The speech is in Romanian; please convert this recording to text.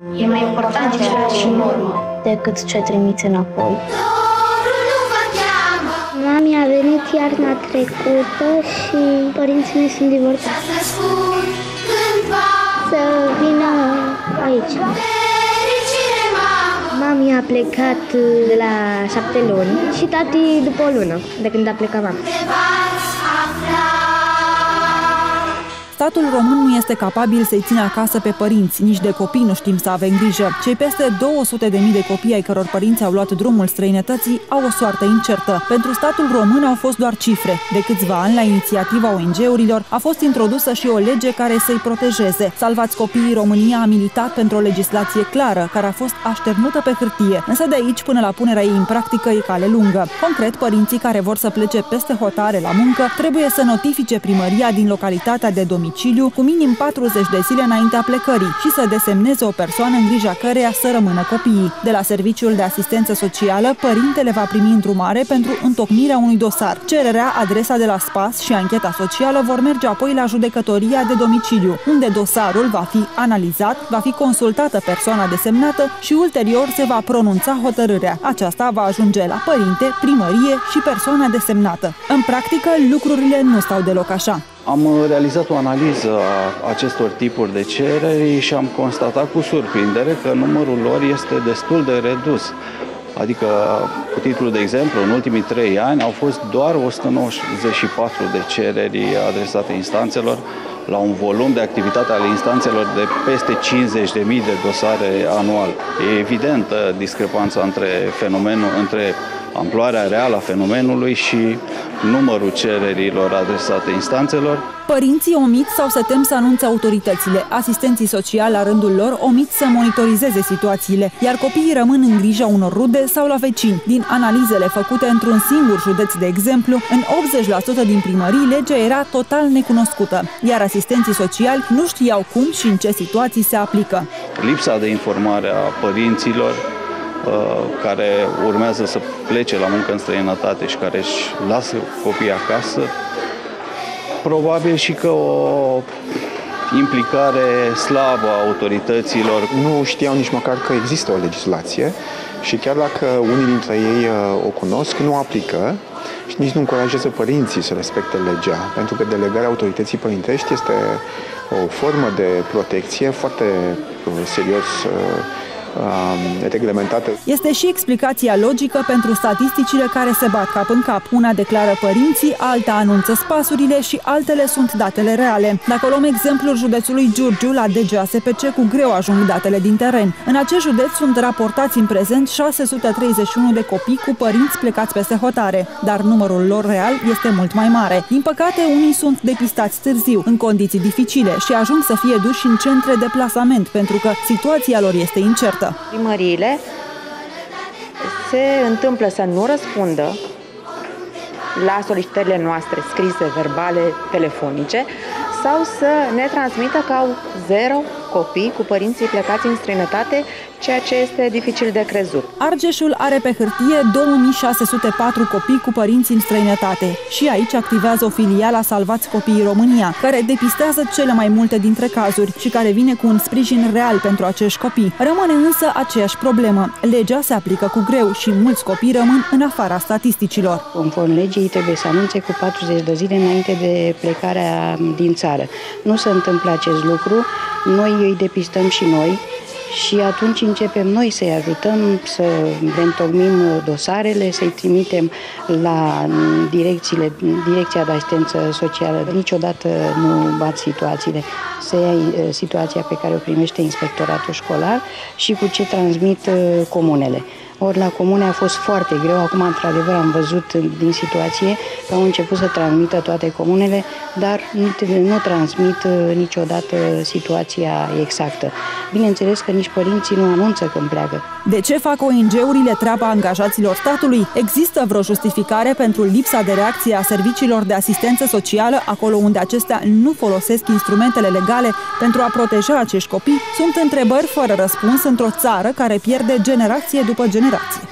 E mai important ce lași în urmă decât ce trimiți înapoi. Mami a venit iarna trecută și părinții mei sunt divorțați. Să vină aici. Mami a plecat de la 7 luni și tati după o lună, de când a plecat mama. Statul român nu este capabil să-i țină acasă pe părinți, nici de copii nu știm să avem grijă. Cei peste 200.000 de copii ai căror părinți au luat drumul străinătății au o soartă incertă. Pentru statul român au fost doar cifre. De câțiva ani, la inițiativa ONG-urilor, a fost introdusă și o lege care să-i protejeze. Salvați Copiii România a militat pentru o legislație clară, care a fost așternută pe hârtie. Însă de aici până la punerea ei în practică e cale lungă. Concret, părinții care vor să plece peste hotare la muncă trebuie să notifice primăria din localitatea de domiciliu cu minim 40 de zile înaintea plecării și să desemneze o persoană în grija căreia să rămână copiii. De la Serviciul de Asistență Socială, părintele va primi îndrumare pentru întocmirea unui dosar. Cererea, adresa de la SPAS și ancheta socială vor merge apoi la judecătoria de domiciliu, unde dosarul va fi analizat, va fi consultată persoana desemnată și ulterior se va pronunța hotărârea. Aceasta va ajunge la părinte, primărie și persoana desemnată. În practică, lucrurile nu stau deloc așa. Am realizat o analiză a acestor tipuri de cereri și am constatat cu surprindere că numărul lor este destul de redus. Adică, cu titlul de exemplu, în ultimii 3 ani au fost doar 194 de cereri adresate instanțelor, la un volum de activitate ale instanțelor de peste 50.000 de dosare anual. E evidentă discrepanța între amploarea reală a fenomenului și numărul cererilor adresate instanțelor. Părinții omit sau se tem să anunțe autoritățile. Asistenții sociali, la rândul lor, omit să monitorizeze situațiile, iar copiii rămân în grija unor rude sau la vecini. Din analizele făcute într-un singur județ, de exemplu, în 80% din primării, legea era total necunoscută, iar asistenții sociali nu știau cum și în ce situații se aplică. Lipsa de informare a părinților care urmează să plece la muncă în străinătate și care își lasă copiii acasă, probabil și că o implicare slabă a autorităților. Nu știau nici măcar că există o legislație și chiar dacă unii dintre ei o cunosc, nu aplică și nici nu încurajează părinții să respecte legea, pentru că delegarea autorității părintești este o formă de protecție foarte serios reglementată. Este și explicația logică pentru statisticile care se bat cap în cap. Una declară părinții, alta anunță spasurile și altele sunt datele reale. Dacă luăm exemplul județului Giurgiu, la DGASPC cu greu ajung datele din teren. În acest județ sunt raportați în prezent 631 de copii cu părinți plecați peste hotare, dar numărul lor real este mult mai mare. Din păcate, unii sunt depistați târziu, în condiții dificile și ajung să fie duși în centre de plasament, pentru că situația lor este incertă. Primăriile se întâmplă să nu răspundă la solicitările noastre scrise, verbale, telefonice sau să ne transmită că au 0 copii cu părinții plecați în străinătate, ceea ce este dificil de crezut. Argeșul are pe hârtie 2604 copii cu părinți în străinătate și aici activează o filială a Salvați Copiii România, care depistează cele mai multe dintre cazuri și care vine cu un sprijin real pentru acești copii. Rămâne însă aceeași problemă. Legea se aplică cu greu și mulți copii rămân în afara statisticilor. Conform legii, trebuie să anunțe cu 40 de zile înainte de plecarea din țară. Nu se întâmplă acest lucru. Noi îi depistăm și noi și atunci începem noi să-i ajutăm să le întocmim dosarele, să-i trimitem la Direcția de Asistență Socială. Niciodată nu bat situațiile. Se ia situația pe care o primește inspectoratul școlar și cu ce transmit comunele. Ori la comune a fost foarte greu, acum într-adevăr am văzut din situație că au început să transmită toate comunele, dar nu transmit niciodată situația exactă. Bineînțeles că nici părinții nu anunță când pleacă. De ce fac ONG-urile treaba angajaților statului? Există vreo justificare pentru lipsa de reacție a serviciilor de asistență socială acolo unde acestea nu folosesc instrumentele legale pentru a proteja acești copii? Sunt întrebări fără răspuns într-o țară care pierde generație după generație.